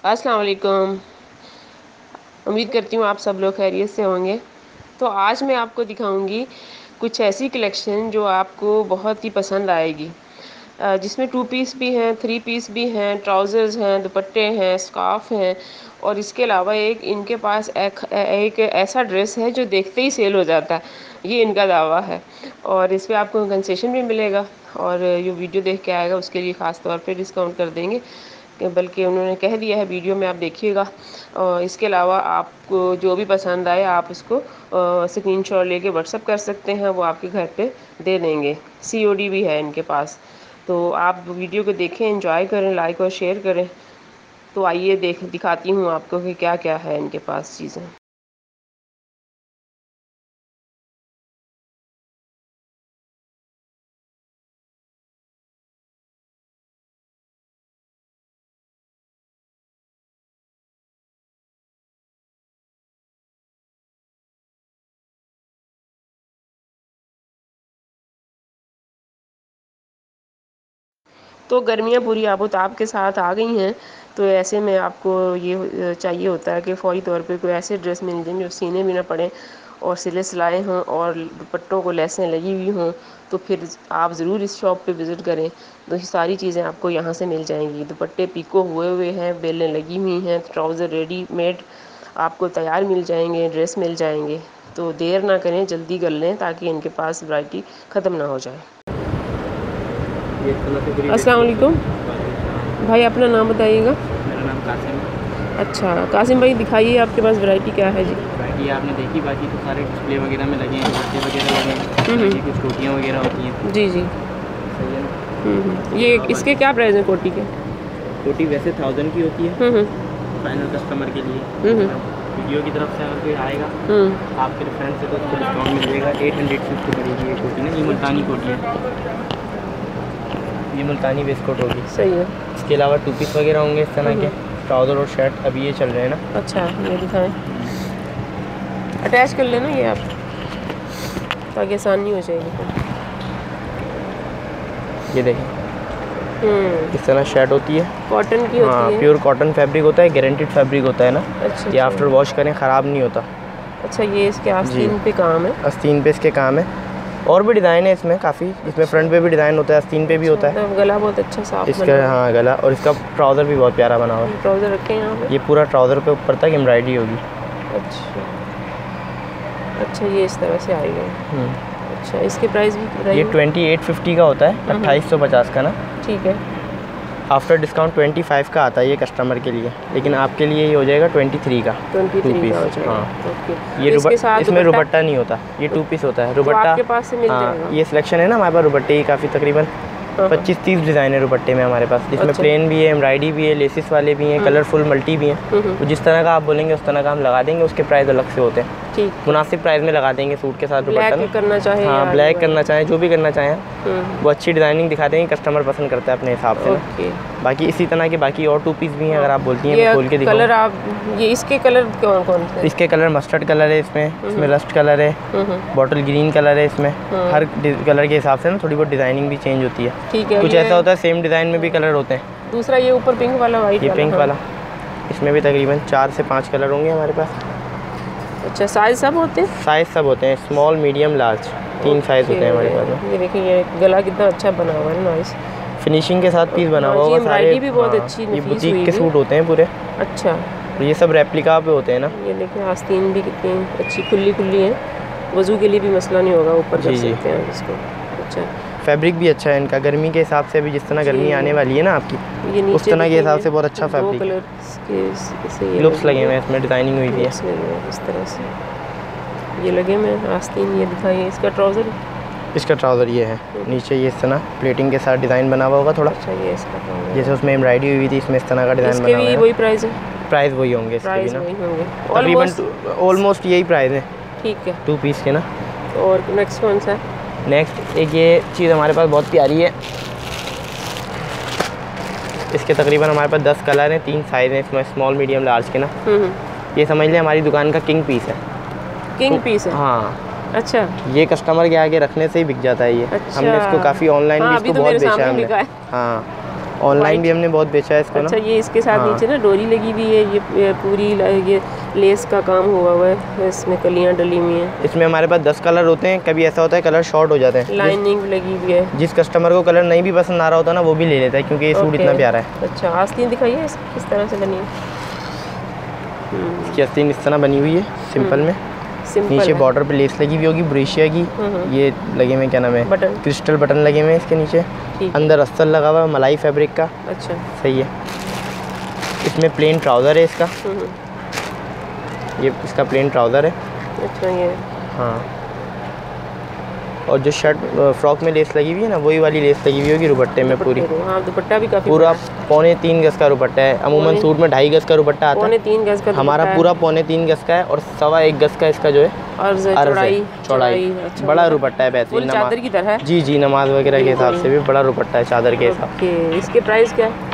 अस्सलाम वालेकुम। उम्मीद करती हूँ आप सब लोग खैरियत से होंगे। तो आज मैं आपको दिखाऊंगी कुछ ऐसी कलेक्शन जो आपको बहुत ही पसंद आएगी, जिसमें 2 पीस भी हैं, 3 पीस भी हैं, ट्राउज़र्स हैं, दुपट्टे हैं, स्कार्फ़ हैं और इसके अलावा एक इनके पास एक ऐसा ड्रेस है जो देखते ही सेल हो जाता है, ये इनका दावा है। और इस पे आपको कंसेशन भी मिलेगा और जो वीडियो देख के आएगा उसके लिए ख़ास तौर पे डिस्काउंट कर देंगे, बल्कि उन्होंने कह दिया है वीडियो में, आप देखिएगा। इसके अलावा आपको जो भी पसंद आए आप उसको स्क्रीनशॉट लेके व्हाट्सअप कर सकते हैं, वो आपके घर पे दे देंगे। सीओडी भी है इनके पास। तो आप वीडियो को देखें, एंजॉय करें, लाइक और शेयर करें। तो आइए दिखाती हूँ आपको कि क्या क्या है इनके पास चीज़ें। तो गर्मियाँ पूरी आबोताब के साथ आ गई हैं, तो ऐसे में आपको ये चाहिए होता है कि फ़ौरी तौर पे कोई ऐसे ड्रेस मिल जाएँ जो सीने भी ना पड़ें और सिले सिलाए हों और दुपट्टों को लेसें लगी हुई हों। तो फिर आप ज़रूर इस शॉप पे विज़िट करें, तो ये सारी चीज़ें आपको यहाँ से मिल जाएंगी। दुपट्टे पिको हुए हैं, बेलें लगी हुई हैं, ट्राउज़र रेडीमेड आपको तैयार मिल जाएंगे, ड्रेस मिल जाएंगे। तो देर ना करें, जल्दी कर लें ताकि इनके पास वैरायटी ख़त्म ना हो जाए। अस्सलाम वालेकुम भाई, अपना नाम बताइएगा। मेरा नाम कासिम है। अच्छा कासिम भाई, दिखाइए आपके पास वैरायटी क्या है जी। वैरायटी आपने देखी, बाकी तो सारे डिस्प्ले वगैरह में लगे हैं, बच्चे वगैरह लगे हैं, बाकी कुछ कोटियाँ वगैरह होती हैं। जी जी। सही है ना। ये इसके क्या प्राइस है कोटी के? कोटी वैसे 1000 की होती है फाइनल कस्टमर के लिए। वीडियो की तरफ से अगर कोई आएगा आपके रेफरेंस से तो उसको डिस्काउंट मिल जाएगा। 800 से उसको पड़ेगी ये कोटी ना। ये मुल्तानी कोटी है, ये मुल्तानी वेस्ट कोट होगी। सही है। इसके अलावा 2 पीस वगैरह होंगे इस तरह के, ट्राउज़र और शर्ट अभी ये चल रहे हैं ना। अच्छा ये दिखाएं, अटैच कर लेना ये आप, ताकि आसानी हो जाएगी। ये देखें, इस तरह शर्ट होती है, कॉटन की होती है। प्योर कॉटन फैब्रिक होता है, गारंटीड फैब्रिक होता है ना। अच्छा, ये आफ्टर वॉश करें ख़राब नहीं होता। अच्छा, ये इसके आस्तीन पे काम है। आस्तीन पे इसके काम है, और भी डिज़ाइन है इसमें काफ़ी। इसमें फ्रंट पे भी डिज़ाइन होता है, आस्तीन पे भी होता है। गला बहुत अच्छा साफ इसका, हाँ गला, और इसका ट्राउज़र भी बहुत प्यारा बना हुआ है। ट्राउज़र रखे हैं यहाँ पे। ये पूरा ट्राउज़र पे ऊपर तक एम्ब्रॉयडरी होगी। अच्छा अच्छा, ये इस तरह से आएगा। अच्छा, इसके प्राइस भी? ये 2850 का होता है, 2850 का ना। ठीक है। आफ्टर डिस्काउंट 25 का आता है ये कस्टमर के लिए, लेकिन आपके लिए ये हो जाएगा 23 का। 23 का हो जाएगा। हाँ, ये इसमें रुबट्टा नहीं होता, ये 2 पीस होता है। रुबट्टा आपके पास से मिल जाएगा। ये सिलेक्शन है ना हमारे पास रुबट्टे की काफ़ी, तकरीबन 25-30 डिज़ाइन है रुपट्टे में हमारे पास, जिसमें प्लेन भी है, एम्ब्रॉयडरी भी है, लेसिस वाले भी हैं, कलरफुल मल्टी भी हैं। तो जिस तरह का आप बोलेंगे उस तरह का हम लगा देंगे। उसके प्राइस अलग से होते हैं, ठीक, मुनासिब प्राइस में लगा देंगे। सूट के साथ दुपट्टा करना चाहे, हाँ ब्लैक करना चाहें, जो भी करना चाहें, वो अच्छी डिज़ाइनिंग दिखा देंगे, कस्टमर पसंद करता है अपने हिसाब से। बाकी इसी तरह के बाकी और 2 पीस भी हैं, अगर आप बोलती हैं खोल के दिखाऊं। कलर आप, ये इसके कलर कौन कौन से? इसके कलर मस्टर्ड कलर है, इसमें रस्ट कलर है, बॉटल ग्रीन कलर है। इसमें हर कलर के हिसाब से ना थोड़ी बहुत डिज़ाइनिंग भी चेंज होती है। ठीक है, कुछ ऐसा होता है सेम डिज़ाइन में भी कलर होते हैं। दूसरा ये ऊपर पिंक वाला, वाइट, ये पिंक वाला, इसमें भी तकरीबन 4 से 5 कलर होंगे हमारे पास। अच्छा, साइज सब होते हैं? साइज सब होते हैं, स्मॉल मीडियम लार्ज, 3 साइज होते हैं हमारे पास। ये देखिए, ये गला कितना अच्छा बना हुआ है, नाइस फिनिशिंग के साथ पीस बना हुआ होगा सारे। भी बहुत अच्छी, ये बुटीक के सूट होते हैं पूरे। अच्छा, तो ये सब रेप्लिका पे होते हैं ना। ये देखिए आस्तीन भी कितनी अच्छी खुली खुली है, वजू के लिए भी मसला नहीं होगा, ऊपर कर सकते हैं इसको। अच्छा, फैब्रिक भी अच्छा है इनका, गर्मी के हिसाब से भी, जिस तरह गर्मी आने वाली है ना आपकी, उस तरह के हिसाब से बहुत अच्छा फैब्रिक। लुप्स लगे हुए हैं इसमें, डिज़ाइनिंग हुई भी है इस तरह से। ये लगे हुए आस्तीन, ये दिखाइए इसका ट्राउज़र। इसका ट्राउज़र ये है, नीचे ये इस तरह प्लेटिंग के साथ डिज़ाइन बना हुआ होगा थोड़ा। अच्छा, ये इसका ट्राउज़र, जैसे उसमें एम्ब्रॉयडरी हुई थी, इसमें इस तरह का डिज़ाइन बना हुआ है। वही प्राइस है? प्राइस वही होंगे इसके भी ना, तकरीबन ऑलमोस्ट यही प्राइस है। ठीक है, 2 पीस के ना। और नेक्स्ट कौन सा? नेक्स्ट एक ये चीज़ हमारे पास बहुत प्यारी है, इसके तकरीबन हमारे पास 10 कलर हैं, 3 साइज़ हैं इसमें, स्मॉल मीडियम लार्ज के ना। ये समझ लें हमारी दुकान का किंग पीस है। किंग पीस है? हाँ। अच्छा, ये कस्टमर के आगे रखने से ही बिक जाता है ये। हमने इसको काफ़ी ऑनलाइन भी इसको बहुत बेचा है हमने। हाँ, ऑनलाइन भी हमने बहुत बेचा है इसको। अच्छा, ये इसके साथ नीचे ना डोरी लगी हुई है, ये पूरी ये लेस का काम हुआ हुआ है, इसमें कलियां डली हुई हैं। इसमें हमारे पास 10 कलर होते हैं, कभी ऐसा होता है कलर शॉर्ट हो जाते हैं। लाइनिंग लगी हुई है। जिस कस्टमर को कलर नहीं भी पसंद आ रहा होता ना, वो भी ले लेता है, क्योंकि ये सूट इतना प्यारा है। अच्छा, आस्तीन दिखाइए किस तरह से बनी है। इसकी आस्तीन इस तरह बनी हुई है, सिंपल में। नीचे बॉर्डर पे लेस लगी हुई होगी ब्रेशिया की, ये लगे हुए क्या नाम है, बटन, क्रिस्टल बटन लगे हुए हैं इसके नीचे। अंदर अस्तर लगा हुआ है मलाई फैब्रिक का। अच्छा, सही है। इसमें प्लेन ट्राउज़र है इसका, ये इसका प्लेन ट्राउज़र है। अच्छा, ये हाँ। और जो शर्ट फ्रॉक में लेस लगी हुई है ना, वही वाली लेस लगी हुई होगी दुपट्टे में पूरी। हाँ, दुपट्टा भी काफी पूरा 3.25 गज का दुपट्टा है। अमूमन सूट में 2.5 गज का दुपट्टा आता है। 3.25 गज का हमारा पूरा 3.25 गज का है, और 1.25 गज का इसका जो है चौड़ाई। अच्छा, बड़ा दुपट्टा है, बेहतरीन चादर की तरह है। जी जी, नमाज वगैरह के हिसाब से भी बड़ा दुपट्टा है चादर के हिसाब से। इसके प्राइस क्या है?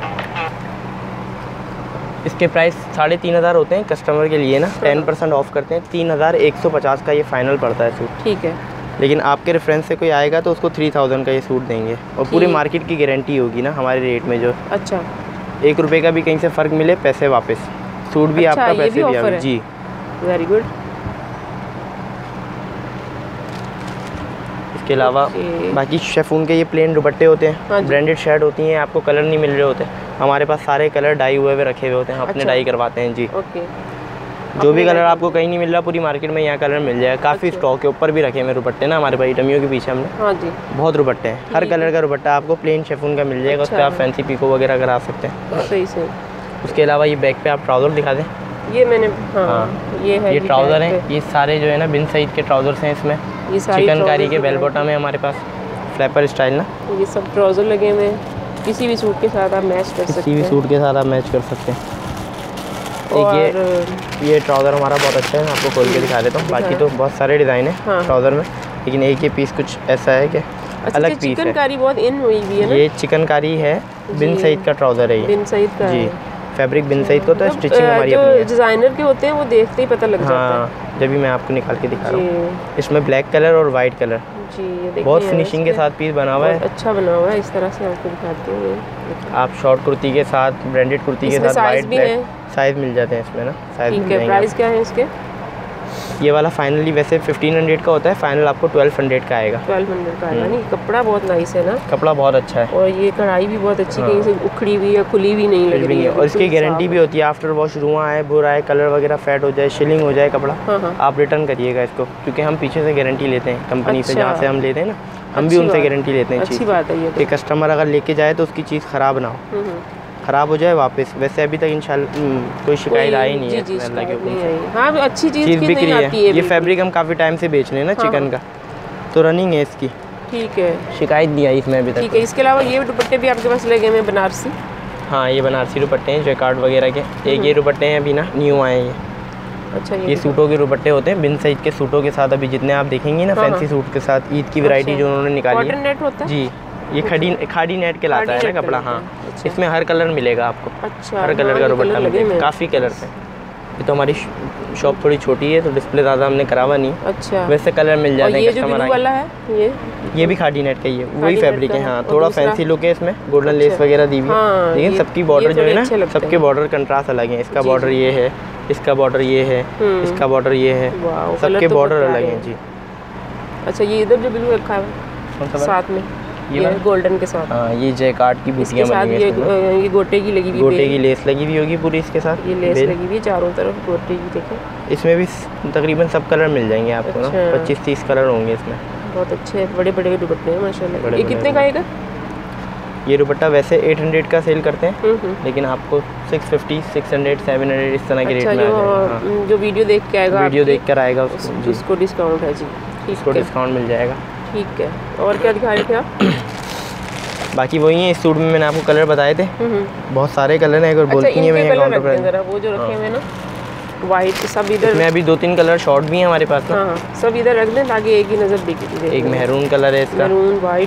इसके प्राइस 3,500 होते हैं कस्टमर के लिए ना, 10% ऑफ करते हैं। 3,150 का ये फाइनल पड़ता है सूट। ठीक है। लेकिन आपके रेफरेंस से कोई आएगा तो उसको 3,000 का ये सूट देंगे, और पूरी मार्केट की गारंटी होगी ना हमारे रेट में जो। अच्छा, 1 रुपये का भी कहीं से फ़र्क मिले, पैसे वापस। सूट भी अच्छा, आपका, पैसे भी आपके। जी, वेरी गुड। इसके अलावा बाकी शेफून के ये प्लेन दुपट्टे होते हैं, ब्रांडेड शर्ट होती हैं, आपको कलर नहीं मिल रहे होते, हमारे पास सारे कलर डाई हुए रखे हुए होते हैं, अपने डाई करवाते हैं। जी, जो भी कलर आपको कहीं नहीं मिल रहा, पूरी मार्केट में यहाँ कलर मिल जाएगा। काफ़ी स्टॉक के ऊपर भी रखे हुए दुपट्टे ना हमारे पास, डमियों के पीछे हमने। हाँ जी, बहुत दुपट्टे हैं, हर कलर का दुपट्टा आपको प्लेन शेफून का मिल जाएगा। उस पर आप फैंसी पीको वगैरह करा सकते हैं। सही से। उसके अलावा ये बैक पे आप ट्राउज़र दिखा दें। ये मैंने, हाँ, ये है, ये ट्राउज़र है। ये सारे जो है ना बिन सईद के ट्राउज़र्स हैं इसमें। ये चिकनकारी के बेल बॉटम है हमारे पास, फ्लैपर स्टाइल ना। ये सब ट्राउज़र लगे हुए हैं, किसी भी सूट के साथ आप मैच कर सकते हैं। किसी भी सूट के साथ आप मैच कर सकते हैं। एक ये ट्राउज़र हमारा बहुत अच्छा है, आपको खोल के दिखा देता हूँ। बाकी तो बहुत सारे डिज़ाइन है ट्राउज़र में, लेकिन एक ये पीस कुछ ऐसा है कि अलग पीस है। चिकनकारी बहुत इन हुई भी है ना। ये चिकनकारी है, बिन सईद का ट्राउज़र है ये। बिन सईद का जी, फैब्रिक बिन सईद को, तो स्टिचिंग हमारी अपनी है। डिज़ाइनर के होते हैं वो देखते ही पता लग जाता है। हाँ, जब भी मैं आपको निकाल के दिखा रहा हूँ। इसमें ब्लैक कलर और वाइट कलर, जी, ये देखिए बहुत फिनिशिंग के साथ पीस बना हुआ है। अच्छा बना हुआ है, इस तरह से आपको दिखाते हैं। आप शॉर्ट कुर्ती के साथ, ब्रांडेड कुर्ती के साथ वाइट ब्लैक साइज़ मिल जाते हैं इसमें ना। साइज़ ठीक है। प्राइस क्या है इसके? ये वाला फाइनली वैसे 1500 का होता है, फाइनल आपको 1200 का आएगा। 1200 का आएगा। नहीं, कपड़ा बहुत नाइस है ना, कपड़ा बहुत अच्छा है, और ये कढ़ाई भी बहुत अच्छी, कहीं से उखड़ी हुई या खुली भी नहीं लग रही है। और इसकी गारंटी भी होती है, आफ्टर वॉश रुआं आए, बुरा आए, कलर वगैरह फेड हो जाए, शिलिंग हो जाए कपड़ा, आप रिटर्न करिएगा इसको, क्योंकि हम पीछे से गारंटी लेते हैं कंपनी से, जहाँ से हम लेते हैं ना, हम भी उनसे गारंटी लेते हैं। अच्छी बात है ये कि कस्टमर अगर लेके जाए तो उसकी चीज़ ख़राब ना हो, ख़राब हो जाए वापस। वैसे अभी तक इंशाल्लाह कोई शिकायत आई नहीं है अल्लाह के हुक्म से। हाँ, अच्छी चीज़ बिक रही है। ये फैब्रिक हम काफ़ी टाइम से बेच रहे हैं ना चिकन का, तो रनिंग है इसकी। ठीक है, शिकायत नहीं आई इसमें अभी तक। ठीक है। इसके अलावा ये दुपट्टे भी आपके पास लगे हुए बनारसी? हाँ, ये बनारसी दुपट्टे हैं जैकार्ड वगैरह के। एक ये दुपट्टे हैं अभी ना न्यू आए हैं ये। अच्छा, ये सूटों के दुपट्टे होते हैं बिन सईद के सूटों के साथ। अभी जितने आप देखेंगे ना फैंसी सूट के साथ, ईद की वैरायटी जो उन्होंने निकाली है। कॉटन नेट होता है जी, ये खाड़ी नेट के लाता है ना कपड़ा। हाँ, इसमें हर कलर मिलेगा आपको। अच्छा, हर कलर का दुपट्टा मिलेगा, काफ़ी कलर्स हैं। ये तो हमारी शॉप थोड़ी छोटी है, तो डिस्प्ले ज़्यादा हमने करावा नहीं। अच्छा, वैसे कलर मिल जाते हैं कस्टमर वाला है। ये भी खाड़ी नेट का ही है, वही फैब्रिक है। हाँ, थोड़ा फैंसी लुक है इसमें, गोल्डन लेस वगैरह दी हुई है, लेकिन सबकी बॉर्डर जो है ना, सबके बॉर्डर कंट्रास्ट अलग है। इसका बॉर्डर ये है, इसका बॉर्डर ये है, इसका बॉर्डर ये है, सबके बॉर्डर अलग हैं। जी, अच्छा, ये इधर जो ब्लू रखा है साथ में, ये गोल्डन के साथ। हाँ, ये जैकार्ड की बूटियाँ बनी हैं, ये गोटे की लगी हुई, गोटे की लेस लगी हुई होगी पूरी इसके साथ। ये लेस लगी हुई है चारों तरफ गोटे की। देखें, इसमें भी तकरीबन सब कलर मिल जाएंगे आपको ना, 25-30 कलर होंगे इसमें। बहुत अच्छे बड़े बड़े दुपट्टे हैं माशाल्लाह। ये कितने का आएगा? ये दुपट्टा वैसे 800 का सेल करते हैं, लेकिन आपको 650, 600, 700 इस तरह के रेट में आ जाएगा। जो वीडियो देख के आएगा, वीडियो देख कर आएगा उसको डिस्काउंट है जी। इसको डिस्काउंट मिल जाएगा। ठीक है। और क्या दिखा रहे थे आप? बाकी वही है, इस सूट में मैंने आपको कलर बताए थे, बहुत सारे कलर हैं। अगर बोलती हैं मैं काउंटर पर, वो जो रखे हुए ना वाइट, सब इधर में अभी 2-3 कलर शॉर्ट भी हैं हमारे पास। हाँ, सब इधर रख दें ताकि एक ही नज़र दिखे। एक मेहरून कलर है इसका, मेहरून वाइट।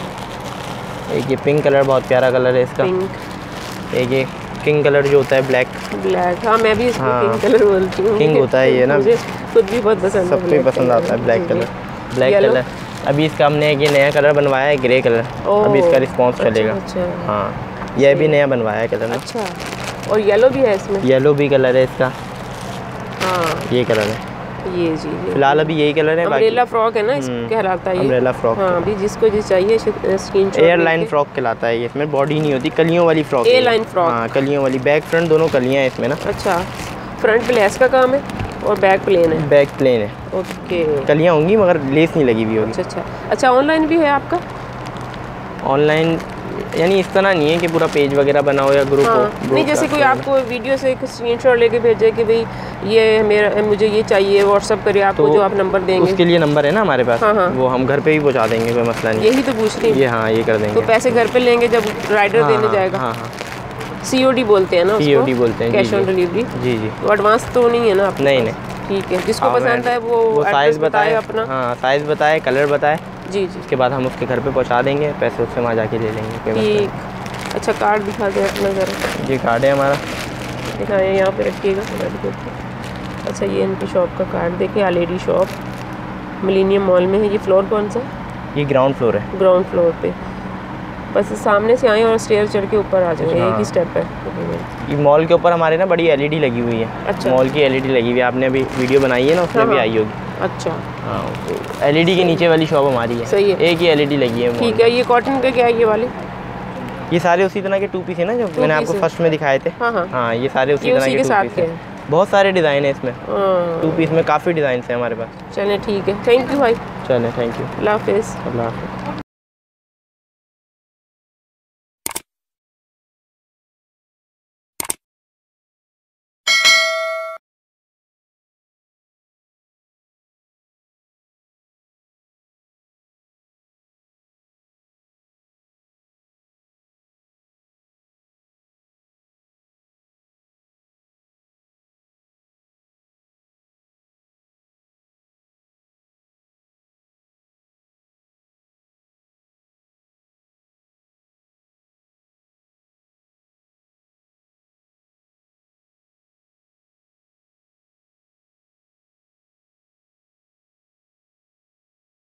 एक ये पिंक कलर बहुत प्यारा कलर है इसका। एक ये किंग कलर जो होता है ब्लैक। हाँ, मैं भी इसको किंग कलर बोलती हूँ। किंग होता है ये ना, मुझे खुद भी बहुत पसंद है, सबको पसंद आता है ब्लैक कलर। ब्लैक कलर अभी इसका हमने ये नया कलर बनवाया है, ग्रे कलर। अभी इसका रिस्पॉन्स चलेगा। अच्छा। हाँ, यह भी नया बनवाया है कलर में। अच्छा, और येलो भी है इसमें? येलो भी कलर है इसका। हाँ, ये कलर है ये जी। फिलहाल अभी यही कलर है। अम्ब्रेला फ्रॉक है ना कहलाता है ये? Umbrella frock. हाँ, अभी जिसको जो चाहिए स्क्रीनशॉट। एयर लाइन फ्रॉक कहलाता है ये। इसमें बॉडी नहीं होती, कलियों वाली फ्रॉक। Air line frock. हाँ, कलियों वाली। बैक फ्रंट दोनों कलियाँ हैं इसमें ना। अच्छा, फ्रंट पे लेस का काम है और बैक प्लेन है? बैक प्लेन है। ओके। कलियाँ होंगी मगर लेस नहीं लगी हुई होगी। अच्छा, अच्छा, ऑनलाइन भी है आपका? ऑनलाइन यानी इस तरह नहीं है कि पूरा पेज वगैरह बनाओ या ग्रुप हो। नहीं, जैसे कोई आपको वीडियो से एक स्क्रीनशॉट लेके भेजे कि भाई ये मेरा मुझे ये चाहिए, व्हाट्सअप करिए आपको, जो आप नंबर देंगे उसके लिए नंबर है ना हमारे पास। हाँ। वो हम घर पे ही पहुंचा देंगे, कोई मसला नहीं। यही तो पूछ रही हूँ। ये हाँ, ये कर देंगे। तो पैसे घर पे लेंगे जब राइडर देने जाएगा? हाँ। COD बोलते हैं ना उसको? COD बोलते हैं, कैश ऑन डिलीवरी। जी। तो एडवांस तो नहीं है ना आपके नहीं। ठीक है, जिसको पसंद है वो साइज़ बताए अपना। हाँ, साइज़ बताए, कलर बताए। जी। उसके बाद हम उसके घर पे पहुंचा देंगे, पैसे उससे वहाँ जाके ले लेंगे। ठीक। अच्छा, कार्ड दिखा दे अपना ज़रा। ये कार्ड है हमारा। दिखाएँ, यहाँ पे रखिएगा। अच्छा, ये इनकी शॉप का कार्ड देखिए। आलेडी शॉप, मिलेनियम मॉल में है। ये फ्लोर कौन सा है? ये ग्राउंड फ्लोर है। ग्राउंड फ्लोर पे। बस सामने से आए और स्टेयर चढ़ के ऊपर आ जाएंगे। एक ही स्टेप है। ये मॉल के ऊपर हमारे ना बड़ी LED लगी हुई है। अच्छा। मॉल की LED लगी हुई है। आपने अभी वीडियो बनाई है ना, उसमें भी आई होगी। अच्छा। हाँ, LED के नीचे वाली शॉप हमारी है। सही है। एक ही LED लगी है। ठीक है। ये कॉटन के क्या है ये वाले? ये सारे उसी तरह के 2 पीस है ना, जो मैंने आपको फर्स्ट में दिखाए थे। हाँ, ये सारे उसी तरह के 2 पीस हैं। बहुत सारे डिज़ाइन है इसमें। 2 पीस में काफ़ी डिज़ाइन है हमारे पास। चलें, ठीक है। थैंक यू भाई। चलें, थैंक यू। अल्लाह हाफिज़। अल्लाह हाफिज़।